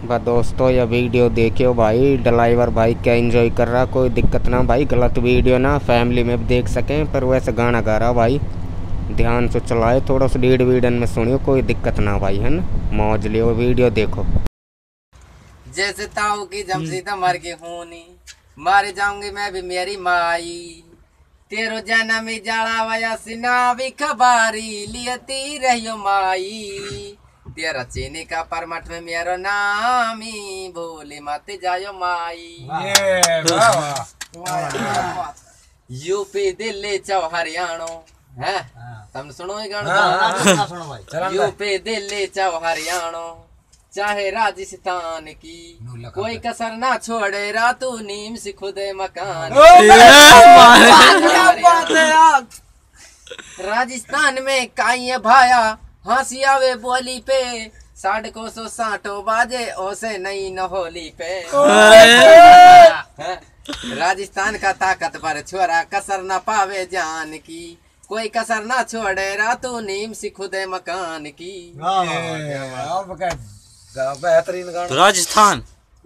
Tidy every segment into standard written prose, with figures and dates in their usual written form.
बा दोस्तों ये वीडियो देखियो भाई, ड्राइवर भाई क्या एंजॉय कर रहा, कोई दिक्कत ना भाई, गलत वीडियो ना, फैमिली में भी देख सकें। पर वैसे गाना गा रहा भाई, ध्यान से चलाए, थोड़ा सा लीड वीडन में सुनियो, कोई दिक्कत ना भाई, है ना, मौज लियो, वीडियो देखो। जैसे ताऊ की जमशीदा मर के होनी, मारे जाऊंगी मैं भी मेरी माई, तेरो जन्म जाड़ा वया सिना भी खबारी लियती रहियो माई, तेरा चीनी का परमठ में मेरो नामी भूली मत जायो माई। यूपी दिल्ली चौ हरियाणा है, तुम सुनो ये गाना। यूपी दिल्ली चौ हरियाणा चाहे राजस्थान की, कोई कसर ना छोड़े रातू नीम से खुदे मकान। राजस्थान में काई भाया हंसी आवे बोली पे, साढ़े को 60 बाजे ओसे नई नहोली पे। राजस्थान का ताकतवर छोरा कसर न पावे जान की, कोई कसर ना छोड़े रातू नीम से खुदे मकान की। बेहतरीन गाना। राजस्थान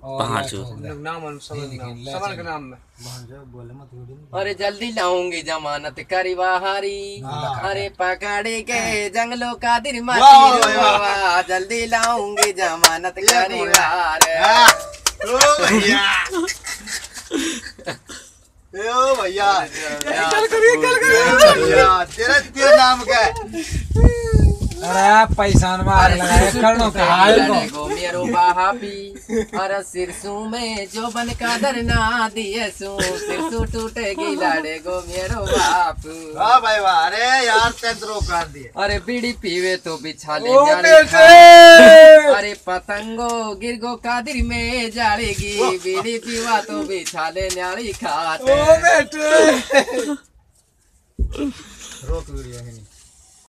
अरे जल्दी लाऊंगी जमानत करी बाहरी, अरे पकड़ के जंगलों का दिल मत, जल्दी लाऊंगी जमानत करी बाहर। भैया तेरा नाम क्या है? अरे पैसान मार लगाए करनो का हाल को मेरो बापी, अरे सिरसू में जो बन का दरना दिए सू, सिरसू टूटेगी लड़े गो मेरो बाप। वाह भाई वाह, अरे यार तेंद्रो कर दिए। अरे बीड़ी पीवे तो बिछा ले अरे पतंगो गिरगो कादिर में जाड़ेगी, बीड़ी पीवा तो बिछा ले न्याली खाते। रोक वीडियो है नहीं।